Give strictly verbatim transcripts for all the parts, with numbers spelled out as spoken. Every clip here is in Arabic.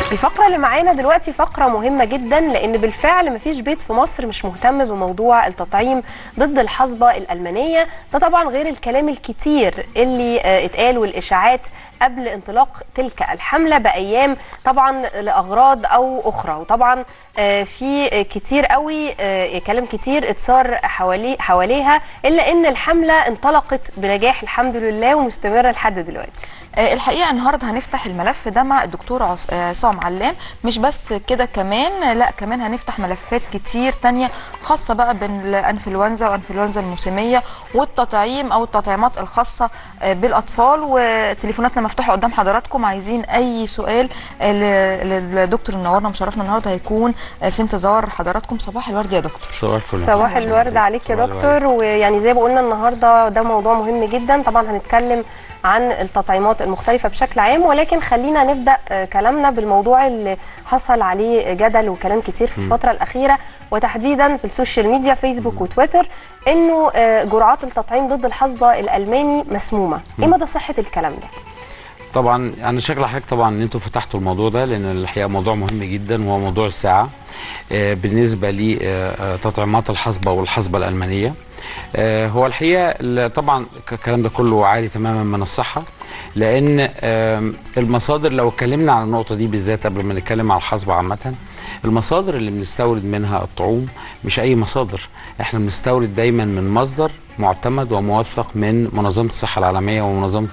الفقرة اللي معانا دلوقتي فقرة مهمة جدا، لأن بالفعل مفيش بيت في مصر مش مهتم بموضوع التطعيم ضد الحصبة الألمانية. ده طبعا غير الكلام الكتير اللي اتقال والإشاعات قبل انطلاق تلك الحملة بأيام طبعا لأغراض أو أخرى. وطبعا في كتير قوي كلام كتير اتثار حوالي حواليها، إلا أن الحملة انطلقت بنجاح الحمد لله ومستمرة لحد دلوقتي. الحقيقه النهارده هنفتح الملف ده مع الدكتور عصام علام. مش بس كده كمان، لا كمان هنفتح ملفات كتير تانية خاصه بقى بالانفلونزا وانفلونزا الموسميه والتطعيم او التطعيمات الخاصه بالاطفال. وتليفوناتنا مفتوحه قدام حضراتكم، عايزين اي سؤال للدكتور منورنا مشرفنا النهارده هيكون في انتظار حضراتكم. صباح الورد يا دكتور. صباح الفل. صباح الورد عليك يا دكتور. ويعني زي ما قلنا النهارده ده موضوع مهم جدا، طبعا هنتكلم عن التطعيمات المختلفة بشكل عام، ولكن خلينا نبدأ كلامنا بالموضوع اللي حصل عليه جدل وكلام كتير في الفترة الأخيرة، وتحديدا في السوشيال ميديا فيسبوك وتويتر، انه جرعات التطعيم ضد الحصبة الألماني مسمومة. ايه مدى صحة الكلام ده؟ طبعا انا شكل حضرتك طبعا ان انتوا فتحتوا الموضوع ده، لان الحقيقه موضوع مهم جدا وهو موضوع الساعه بالنسبه لتطعيمات الحصبه والحصبه الالمانيه. هو الحقيقه طبعا الكلام ده كله عالي تماما من الصحه، لان المصادر لو اتكلمنا عن النقطه دي بالذات قبل ما نتكلم على الحصبه عامه، المصادر اللي بنستورد منها الطعوم مش اي مصادر، احنا بنستورد دايما من مصدر معتمد وموثق من منظمه الصحه العالميه ومنظمه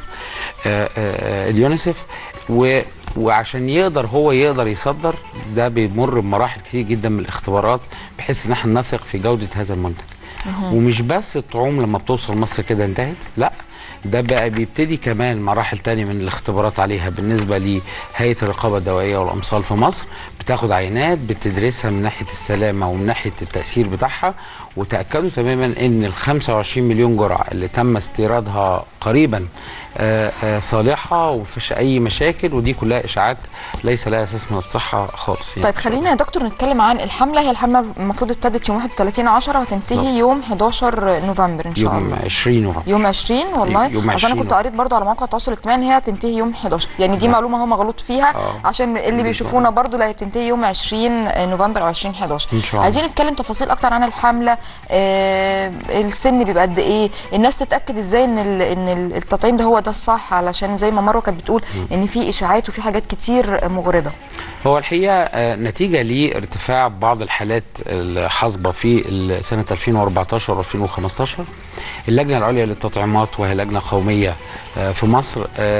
اليونيسف، و وعشان يقدر هو يقدر يصدر ده بيمر بمراحل كتير جدا من الاختبارات بحيث ان احنا نثق في جوده هذا المنتج. ومش بس الطعوم لما بتوصل مصر كده انتهت، لا ده بقى بيبتدي كمان مراحل تانية من الاختبارات عليها بالنسبة لهيئة الرقابة الدوائية والأمصال في مصر، بتاخد عينات بتدرسها من ناحية السلامة ومن ناحية التأثير بتاعها، وتأكدوا تماما ان ال خمسة وعشرين مليون جرعة اللي تم استيرادها قريبا آآ آآ صالحة ومفيش أي مشاكل، ودي كلها إشاعات ليس لها أساس من الصحة خالص يعني. طيب خلينا يا دكتور نتكلم عن الحملة. هي الحملة المفروض ابتدت يوم واحد وثلاثين عشرة وهتنتهي بالضبط يوم حداشر نوفمبر إن شاء الله. يوم عشرين نوفمبر. يوم عشرين والله. يوم عشان أنا كنت قريت برضو على مواقع التواصل الاجتماعي إن هي هتنتهي يوم حداشر، يعني دي لا. معلومة هو مغلوط فيها آه. عشان اللي بيشوفونا برضو لا، هي بتنتهي يوم عشرين نوفمبر أو عشرين حداشر إن شاء الله. عايزين نتكلم تفاصيل أكتر عن الحملة. آه السن بيبقى قد إيه؟ الناس تتأكد إزاي إن إن التطعيم ده هو ده الصح، علشان زي ما مروه كانت بتقول ان في اشاعات وفي حاجات كتير مغرضه. هو الحقيقه نتيجه لارتفاع بعض الحالات الحصبه في سنه ألفين وأربعتاشر وألفين وخمستاشر، اللجنه العليا للتطعيمات وهي لجنه قوميه في مصر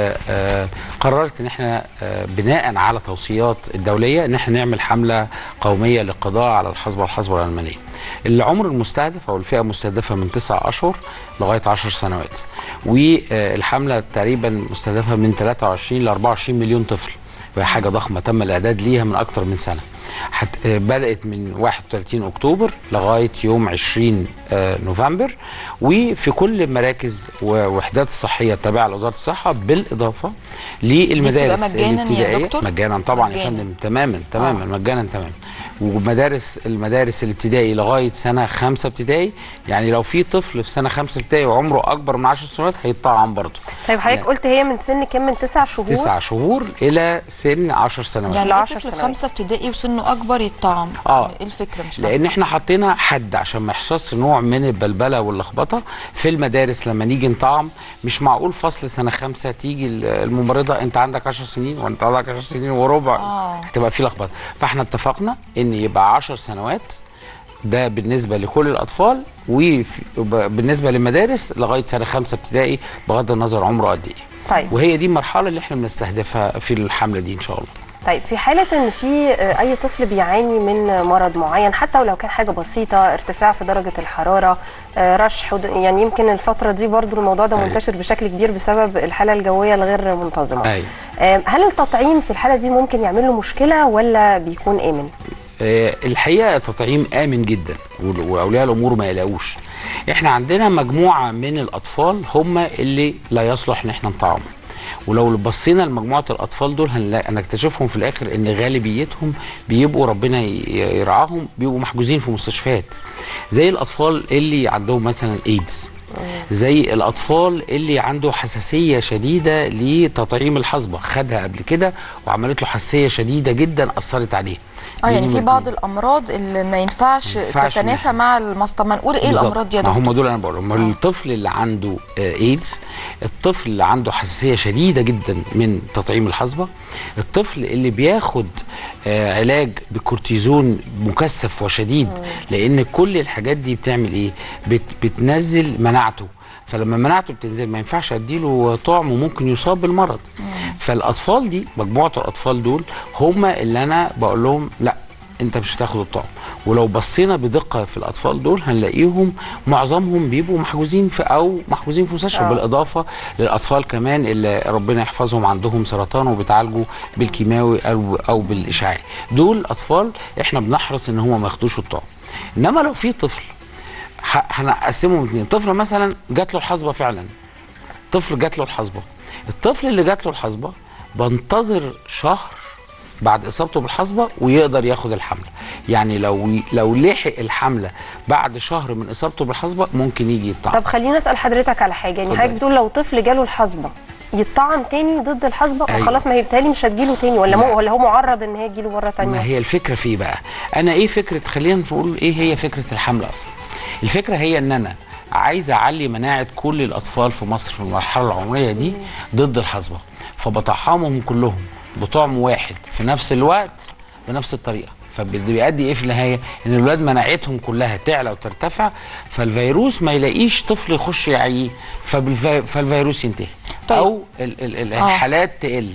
قررت ان احنا بناء على توصيات الدوليه ان احنا نعمل حمله قوميه للقضاء على الحصبه والحصبه الالمانيه. العمر المستهدف او الفئه المستهدفه من تسعة اشهر لغايه عشر سنوات، والحمله تقريبا مستهدفه من ثلاثة وعشرين ل أربعة وعشرين مليون طفل، وهي حاجه ضخمه تم الاعداد ليها من اكثر من سنه. بدات من واحد وثلاثين اكتوبر لغايه يوم عشرين نوفمبر، وفي كل المراكز ووحدات الصحيه التابعه لوزاره الصحه، بالاضافه للمدارس الابتدائيه. مجانا طبعا يا فندم، تماما تماما آه. مجانا تماما. ومدارس المدارس الابتدائي لغايه سنه خمسه ابتدائي، يعني لو في طفل في سنه خمسه ابتدائي وعمره اكبر من عشر سنوات هيتطعم برضه. طيب حضرتك يعني قلت هي من سن كام؟ من تسع شهور؟ تسع شهور الى سن عشر سنوات. يعني عشر سنوات خمسه ابتدائي وسنه اكبر يتطعم. اه ايه الفكره؟ مش لان فاهم. احنا حطينا حد عشان ما يحصلش نوع من البلبله واللخبطه في المدارس. لما نيجي نطعم مش معقول فصل سنه خمسه تيجي الممرضه انت عندك عشر سنين وانت عندك عشر سنين وربع، آه. هتبقى في لخبطه. فاحنا اتفقنا ان يبقى عشر سنوات ده بالنسبه لكل الاطفال، وبالنسبه للمدارس لغايه سنه خمسه ابتدائي بغض النظر عمره قد ايه. طيب وهي دي المرحله اللي احنا بنستهدفها في الحمله دي ان شاء الله. طيب في حالة ان في اي طفل بيعاني من مرض معين، حتى ولو كان حاجة بسيطة، ارتفاع في درجة الحرارة، رشح، يعني يمكن الفترة دي برضو الموضوع ده منتشر بشكل كبير بسبب الحالة الجوية الغير منتظمة. أي. هل التطعيم في الحالة دي ممكن يعمل له مشكلة ولا بيكون آمن؟ الحقيقة التطعيم آمن جدا وأولياء الأمور ما يلاقوش. احنا عندنا مجموعة من الأطفال هم اللي لا يصلح ان احنا نطعمهم، ولو بصينا لمجموعه الاطفال دول هنكتشفهم في الاخر ان غالبيتهم بيبقوا ربنا يرعاهم بيبقوا محجوزين في مستشفيات، زي الاطفال اللي عندهم مثلا ايدز زي الاطفال اللي عنده حساسيه شديده لتطعيم الحصبه، خدها قبل كده وعملت له حساسيه شديده جدا اثرت عليه. اه يعني في بعض الامراض اللي ما ينفعش, ينفعش تتنافى مع المص. طب ما نقول ايه الامراض دي يا دكتور؟ هم دول انا بقول لهم. الطفل اللي عنده ايدز، الطفل اللي عنده حساسيه شديده جدا من تطعيم الحصبه، الطفل اللي بياخد آه علاج بكورتيزون مكثف وشديد، لان كل الحاجات دي بتعمل ايه؟ بت بتنزل مناعته، فلما مناعته بتنزل ما ينفعش اديله طعم وممكن يصاب بالمرض. مم. فالاطفال دي، مجموعه الاطفال دول هم اللي انا بقول لهم لا انت مش هتاخد الطعم. ولو بصينا بدقه في الاطفال دول هنلاقيهم معظمهم بيبقوا محجوزين في او محجوزين في مستشفى، بالاضافه للاطفال كمان اللي ربنا يحفظهم عندهم سرطان وبيتعالجوا بالكيماوي او او بالاشعاعي. دول اطفال احنا بنحرص ان هم ما ياخدوش الطعم. انما لو في طفل هنقسمهم اثنين، طفل مثلا جات له الحصبه فعلا، طفل جات له الحصبه، الطفل اللي جات له الحصبه بنتظر شهر بعد اصابته بالحصبه ويقدر ياخد الحمله. يعني لو لو لحق الحمله بعد شهر من اصابته بالحصبه ممكن يجي يطعم. طب خليني اسال حضرتك على حاجه، يعني حضرتك بتقول لو طفل جاله الحصبه يطعم تاني ضد الحصبه؟ أيوة. خلاص ما هي بالتالي مش هتجيله تاني ولا مو ولا هو معرض ان هي تجيله مره تانيه؟ ما هي الفكره في ايه بقى؟ انا ايه فكره، خلينا نقول ايه هي فكره الحمله اصلا. الفكره هي ان انا عايز اعلي مناعه كل الاطفال في مصر في المرحله العمريه دي ضد الحصبه، فبطعمهم كلهم بطعم واحد في نفس الوقت بنفس الطريقه، فبيؤدي ايه في النهايه؟ ان الولاد مناعتهم كلها تعلى وترتفع، فالفيروس ما يلاقيش طفل يخش يعيه، فالفيروس ينتهي. طيب. او ال ال ال الحالات تقل.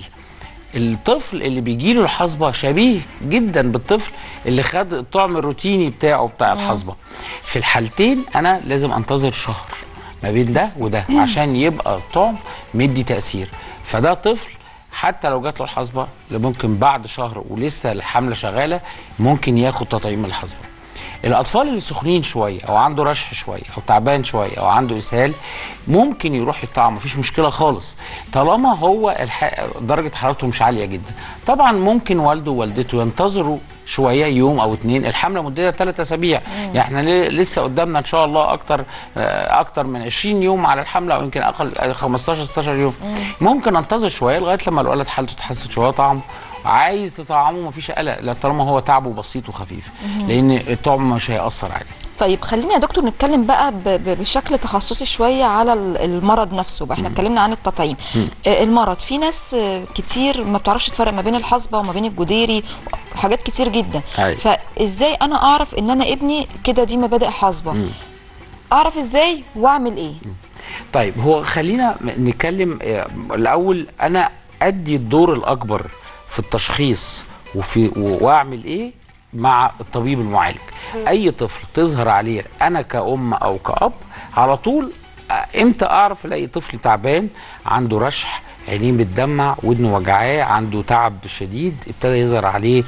الطفل اللي بيجي له الحصبه شبيه جدا بالطفل اللي خد الطعم الروتيني بتاعه بتاع الحصبه. في الحالتين انا لازم انتظر شهر ما بين ده وده عشان يبقى الطعم مدي تاثير. فده طفل حتى لو جات له الحصبه اللي ممكن بعد شهر ولسه الحمله شغاله ممكن ياخد تطعيم الحصبه. الاطفال اللي سخنين شويه او عنده رشح شويه او تعبان شويه او عنده اسهال ممكن يروح يطعم، مفيش مشكله خالص طالما هو الح... درجه حرارته مش عاليه جدا. طبعا ممكن والده ووالدته ينتظروا شويه يوم او اتنين، الحمله مدتها ثلاث اسابيع، يعني احنا لسه قدامنا ان شاء الله اكتر اكتر من عشرين يوم على الحمله او يمكن اقل خمستاشر ستاشر يوم. ممكن انتظر شويه لغايه لما الولد حالته تتحسن شويه طعمه عايز تطعمه مفيش قلق، لا طالما هو تعبه بسيط وخفيف، لان الطعم مش هيأثر عليه. طيب خلينا يا دكتور نتكلم بقى بشكل تخصصي شويه على المرض نفسه بقى. احنا اتكلمنا عن التطعيم. آه المرض، في ناس كتير ما بتعرفش تفرق ما بين الحصبه وما بين الجديري، حاجات كتير جدا. أي. فازاي انا اعرف ان انا ابني كده دي مبادئ حصبه؟ مم. اعرف ازاي واعمل ايه؟ مم. طيب هو خلينا نتكلم الاول، انا ادي الدور الاكبر في التشخيص وفي واعمل ايه مع الطبيب المعالج. اي طفل تظهر عليه انا كأم او كأب على طول امتى اعرف الاقي طفل تعبان عنده رشح، عينيه بتدمع، ودنه وجعاه، عنده تعب شديد، ابتدى يظهر عليه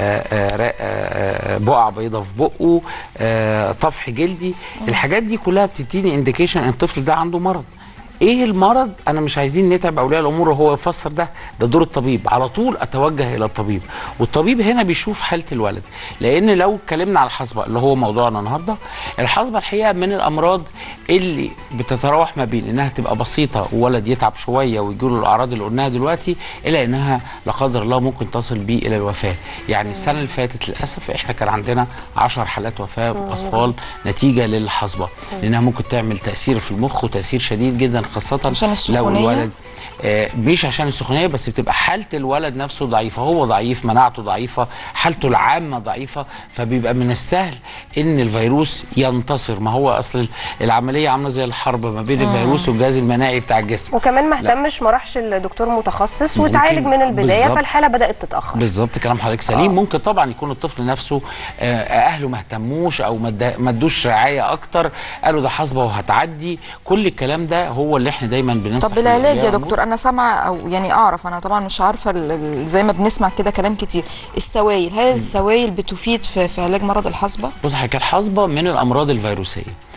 بقع بيضاء في بقه، طفح جلدي. الحاجات دي كلها بتديني انديكيشن ان الطفل ده عنده مرض. ايه المرض؟ انا مش عايزين نتعب اولياء الامور وهو يفسر ده، ده دور الطبيب. على طول اتوجه الى الطبيب، والطبيب هنا بيشوف حاله الولد. لان لو اتكلمنا على الحصبه اللي هو موضوعنا النهارده، الحصبه الحقيقه من الامراض اللي بتتراوح ما بين انها تبقى بسيطه وولد يتعب شويه ويجي له الاعراض اللي قلناها دلوقتي، الى انها لا قدر الله ممكن تصل بيه الى الوفاه. يعني السنه اللي فاتت للاسف احنا كان عندنا عشر حالات وفاه اطفال نتيجه للحصبه، لانها ممكن تعمل تاثير في المخ وتاثير شديد جدا، خاصة عشان لو الولد آه مش عشان السخونية بس، بتبقى حالة الولد نفسه ضعيفة، هو ضعيف، مناعته ضعيفة، حالته العامة ضعيفة، فبيبقى من السهل ان الفيروس ينتصر. ما هو اصل العملية عاملة زي الحرب ما بين مم. الفيروس والجهاز المناعي بتاع الجسم. وكمان ما اهتمش، ما راحش الدكتور متخصص وتعالج من البداية، بالزبط. فالحالة بدأت تتأخر. بالظبط كلام حضرتك سليم. آه. ممكن طبعا يكون الطفل نفسه آه اهله ما اهتموش او ما ادوش رعاية اكتر، قالوا ده حصبة وهتعدي. كل الكلام ده هو اللي احنا دايما بننصح. طب العلاج يا دكتور، انا سامعه او يعني اعرف، انا طبعا مش عارفه زي ما بنسمع كده كلام كتير، السوائل، هل السوائل بتفيد في, في علاج مرض الحصبه؟ بص حضرتك، الحصبه من الامراض الفيروسيه،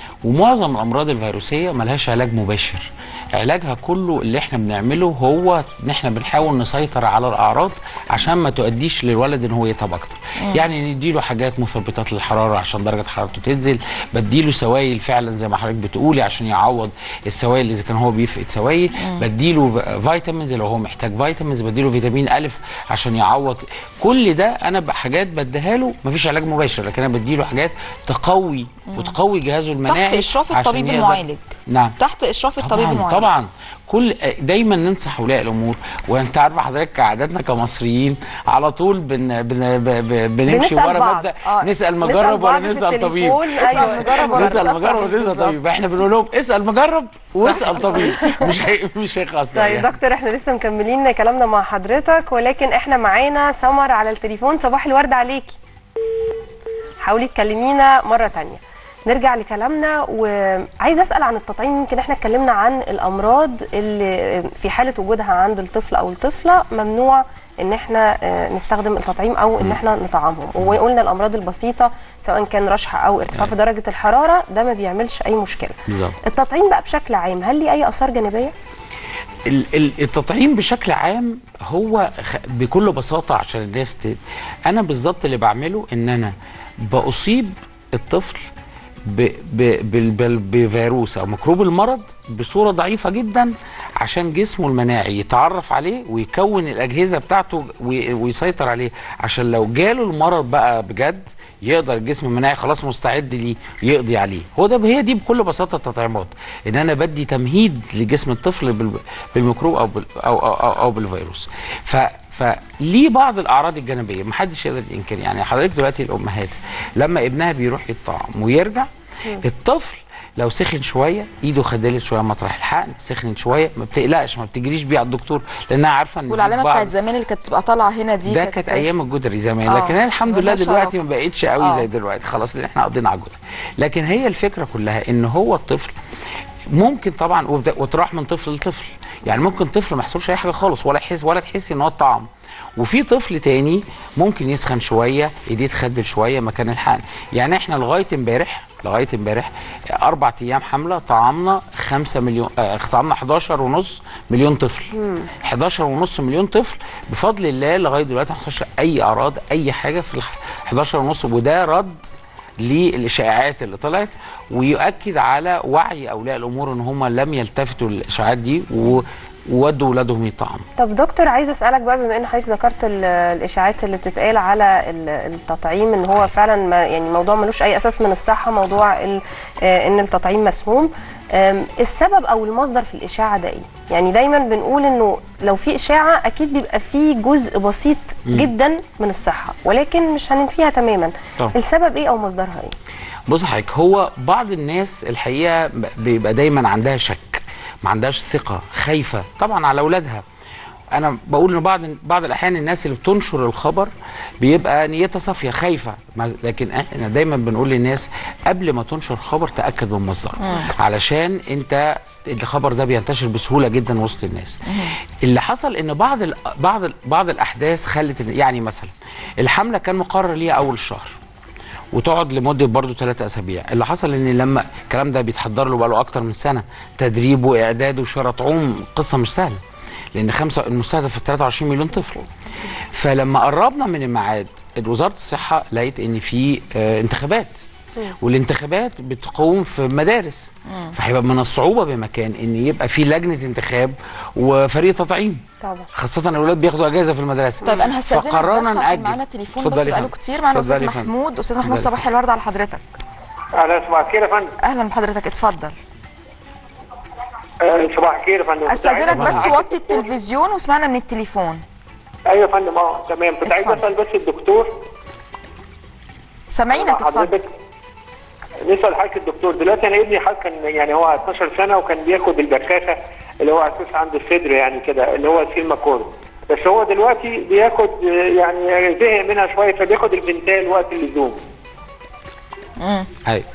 ومعظم الامراض الفيروسيه ملهاش علاج مباشر، علاجها كله اللي احنا بنعمله هو ان احنا بنحاول نسيطر على الاعراض عشان ما تؤديش للولد ان هو يتعب اكتر. مم. يعني نديله حاجات مثبطات للحراره عشان درجه حرارته تنزل، بديله سوائل فعلا زي ما حضرتك بتقولي عشان يعوض السوائل اذا كان هو بيفقد سوائل، بديله فيتامينز لو هو محتاج فيتامينز، بديله فيتامين الف عشان يعوض. كل ده انا بحاجات بديها له، مفيش علاج مباشر، لكن انا بديله حاجات تقوي مم. وتقوي جهازه المناعي تحت اشراف الطبيب المعالج. نعم، تحت اشراف الطبيب المعالج طبعا. كل دايما ننصح اولياء الامور، وانت عارفه حضرتك كعاداتنا كمصريين على طول بن بن بن بنمشي ورا مبدا آه. نسال مجرب ولا نسال طبيب. اسال مجرب ولا نسال مجرب ولا نسال طبيب. احنا بنقول لهم اسال مجرب واسال طبيب، مش هي مش هيخسر. طيب يعني. دكتور احنا لسه مكملين كلامنا مع حضرتك، ولكن احنا معانا سمر على التليفون. صباح الورد عليكي، حاولي تكلمينا مره ثانيه. نرجع لكلامنا، وعايز اسال عن التطعيم. يمكن احنا اتكلمنا عن الامراض اللي في حاله وجودها عند الطفل او الطفله ممنوع ان احنا نستخدم التطعيم او ان احنا نطعمهم، وقلنا الامراض البسيطه سواء كان رشح او ارتفاع في درجه الحراره ده ما بيعملش اي مشكله. بالظبط. التطعيم بقى بشكل عام هل ليه اي اثار جانبيه؟ التطعيم بشكل عام هو بكل بساطه عشان الناس ت... انا بالظبط اللي بعمله ان انا باصيب الطفل بفيروس او ميكروب المرض بصوره ضعيفه جدا عشان جسمه المناعي يتعرف عليه ويكون الاجهزه بتاعته ويسيطر عليه، عشان لو جاله المرض بقى بجد يقدر الجسم المناعي خلاص مستعد ليه يقضي عليه. هو ده، هي دي بكل بساطه التطعيمات، ان انا بدي تمهيد لجسم الطفل بالميكروب او او او, أو, أو بالفيروس. ف فليه بعض الاعراض الجانبيه محدش يقدر ينكر. يعني حضرتك دلوقتي الامهات لما ابنها بيروح يتطعم ويرجع، الطفل لو سخن شويه ايده خدلت شويه مطرح الحقن، سخنت شويه ما بتقلقش، ما بتجريش بيه على الدكتور لانها عارفه ان والعلامه بتاعت زمان اللي كانت بتبقى طالعه هنا دي ده كانت ايام الجدري زمان. آه. لكن الحمد لله دلوقتي ما بقتش قوي آه. زي دلوقتي، خلاص اللي احنا قضينا على الجدري. لكن هي الفكره كلها ان هو الطفل ممكن طبعا وتروح من طفل لطفل، يعني ممكن طفل ما يحصلش اي حاجه خالص ولا يحس ولا تحسي ان هو اتطعم، وفي طفل تاني ممكن يسخن شويه ايديه تخدل شويه مكان الحقن. يعني احنا لغايه امبارح لغايه امبارح اربع ايام حمله طعمنا خمسة مليون آه طعمنا حداشر ونص مليون طفل. مم. حداشر ونص مليون طفل بفضل الله لغايه دلوقتي ما حصلش اي اعراض اي حاجه في ال حداشر ونص، وده رد للاشاعات اللي طلعت ويؤكد على وعي اولياء الامور ان هم لم يلتفتوا للاشاعات دي و وودوا ولادهم يطعموا. طب دكتور عايز اسالك بقى، بما ان حضرتك ذكرت الاشاعات اللي بتتقال على التطعيم ان هو فعلا ما يعني الموضوع ملوش اي اساس من الصحه، موضوع ان التطعيم مسموم، السبب او المصدر في الاشاعه ده ايه؟ يعني دايما بنقول انه لو في اشاعه اكيد بيبقى في جزء بسيط م. جدا من الصحه، ولكن مش هننفيها تماما. طب. السبب ايه او مصدرها ايه؟ بص حضرتك، هو بعض الناس الحقيقه بيبقى دايما عندها شك، ما عندهاش ثقه، خايفه طبعا على اولادها. انا بقول ان بعض بعض الاحيان الناس اللي بتنشر الخبر بيبقى نيتها صافيه خايفه، لكن احنا دايما بنقول للناس قبل ما تنشر خبر تاكد من مصدره، علشان انت الخبر ده بينتشر بسهوله جدا وسط الناس. مم. اللي حصل ان بعض ال بعض ال بعض الاحداث خلت، يعني مثلا الحمله كان مقرر ليها اول الشهر وتقعد لمده برضه ثلاثة اسابيع. اللي حصل ان لما الكلام ده بيتحضر له بقى له اكتر من سنه، تدريب واعداد وشراء طعوم، قصه مش سهله لان خمسه المستهدف ثلاثة وعشرين مليون طفل. فلما قربنا من الميعاد وزاره الصحه لقيت ان في آه انتخابات، والانتخابات بتقوم في مدارس، فهيبقى من الصعوبه بمكان ان يبقى في لجنه انتخاب وفريق تطعيم طبعا، خاصه الاولاد بياخدوا اجازه في المدرسه. طيب انا هستاذنك بس عشان معانا تليفون بس بقاله كتير. معانا الاستاذ محمود. استاذ محمود صباح الورد على حضرتك. اهلا صباح الخير يا فندم. اهلا بحضرتك، اتفضل. أه صباح الخير يا فندم. استاذنك بس وطي التلفزيون واسمعنا من التليفون. ايوه يا فندم. اه تمام. كنت عايز اسال بس الدكتور. سامعينك اتفضل. نسال حضرتك الدكتور. دلوقتي انا ابني حضرتك كان يعني هو اتناشر سنه وكان بياخد البخاخه اللي هو اساس عند الصدر يعني كده اللي هو السيلماكور، بس هو دلوقتي بياخد يعني زهق منها شويه فبياخد الفنتال وقت اللزوم. امم ايوه.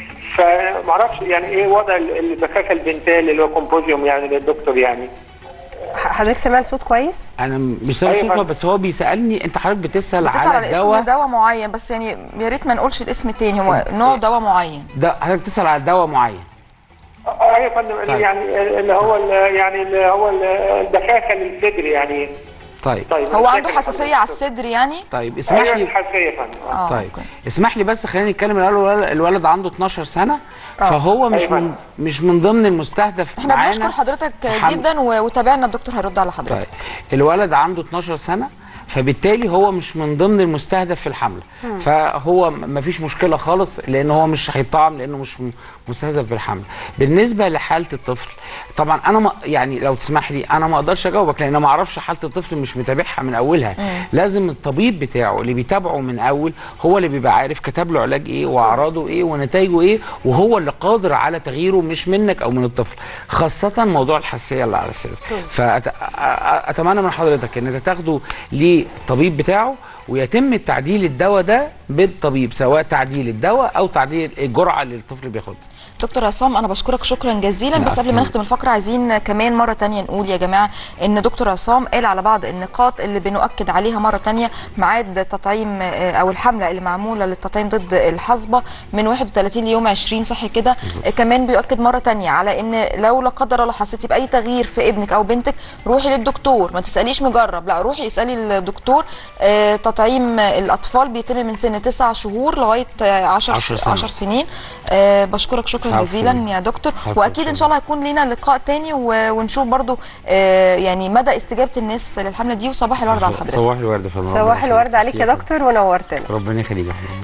فمعرفش يعني ايه وضع البخاخه الفنتال اللي هو كومبوزيوم يعني للدكتور يعني حضرتك سامع الصوت كويس؟ انا مش سامع أيوة. صوته، بس هو بيسالني انت حضرتك بتسال, بتسال على على اسم دواء دواء معين، بس يعني يا ريت ما نقولش الاسم تاني، هو نوع دواء معين. ده حضرتك بتسال على دواء معين. ايوه يا فندم. طيب. يعني اللي هو ال- يعني اللي هو ال- البخاخه للصدر يعني. طيب طيب هو مش عنده فاكر حساسيه على الصدر يعني؟ طيب اسمح ايوه لي. حساسيه يا فندم. اه طيب أوكي. اسمح لي بس خلينا نتكلم الاول. الولد- الولد عنده اتناشر سنه، فهو مش أيوة. من مش من ضمن المستهدف احنا معانا. بنشكر حضرتك حمل. جدا و- وتابعنا، الدكتور هيرد على حضرتك. طيب الولد عنده اتناشر سنه، فبالتالي هو مش من ضمن المستهدف في الحمله، فهو ما فيش مشكله خالص، لان هو مش هيطعم لانه مش مستهدف في الحمله. بالنسبه لحاله الطفل، طبعا انا ما يعني لو تسمح لي انا ما اقدرش اجاوبك، لان انا ما اعرفش حاله الطفل، مش متابعها من اولها. مم. لازم الطبيب بتاعه اللي بيتابعه من اول هو اللي بيبقى عارف كتب له علاج ايه واعراضه ايه ونتائجه ايه، وهو اللي قادر على تغييره، مش منك او من الطفل، خاصه موضوع الحساسيه اللي على الصدر. فاتمنى من حضرتك ان انت تاخده للطبيب بتاعه، ويتم تعديل الدواء ده بالطبيب، سواء تعديل الدواء او تعديل الجرعه اللي الطفل بياخدها. دكتور عصام انا بشكرك شكرا جزيلا، بس قبل ما نختم الفقره عايزين كمان مره تانية نقول يا جماعه ان دكتور عصام قال على بعض النقاط اللي بنؤكد عليها مره تانية. ميعاد تطعيم او الحمله اللي معموله للتطعيم ضد الحصبه من واحد وتلاتين ليوم عشرين، صح كده؟ كمان بيؤكد مره تانية على ان لو لا قدر الله حسيتي باي تغيير في ابنك او بنتك روحي للدكتور، ما تساليش مجرب، لا روحي اسالي الدكتور. آه تطعيم الاطفال بيتم من سن تسع شهور لغايه عشر سنين. آه بشكرك شكرا جزيلا يا دكتور، واكيد ان شاء الله هيكون لينا لقاء تاني ونشوف برضو آه يعني مدى استجابه الناس للحمله دي. وصباح الورد على حضرتك. صباح الورد يا فندم. صباح الورد عليك يا دكتور ونورتنا. ربنا يخليك.